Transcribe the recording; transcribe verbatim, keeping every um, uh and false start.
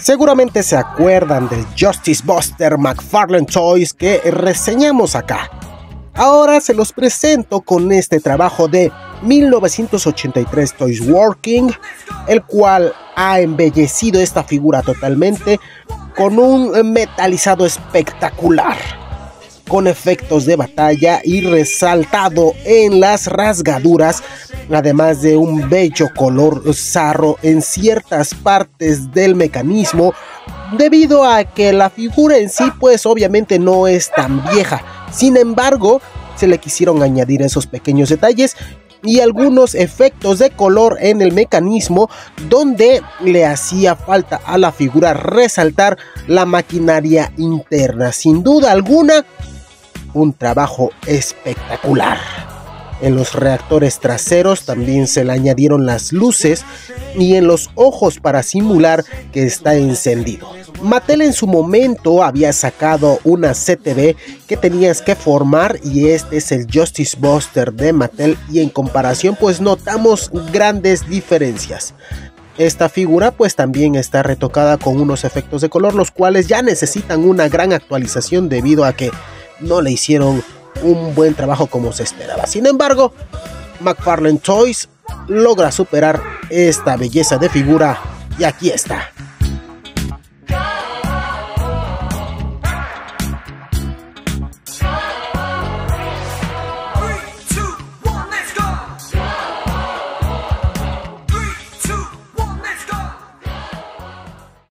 Seguramente se acuerdan del Justice Buster McFarlane Toys que reseñamos acá. Ahora se los presento con este trabajo de mil novecientos ochenta y tres Toys Working, el cual ha embellecido esta figura totalmente con un metalizado espectacular, con efectos de batalla y resaltado en las rasgaduras, además de un bello color zarro en ciertas partes del mecanismo, debido a que la figura en sí pues obviamente no es tan vieja. Sin embargo, se le quisieron añadir esos pequeños detalles y algunos efectos de color en el mecanismo, donde le hacía falta a la figura resaltar la maquinaria interna. Sin duda alguna, un trabajo espectacular. En los reactores traseros también se le añadieron las luces y en los ojos para simular que está encendido. Mattel en su momento había sacado una C T V que tenías que formar, y este es el Justice Buster de Mattel, y en comparación pues notamos grandes diferencias. Esta figura pues también está retocada con unos efectos de color, los cuales ya necesitan una gran actualización debido a que no le hicieron un buen trabajo como se esperaba. Sin embargo, McFarlane Toys logra superar esta belleza de figura y aquí está.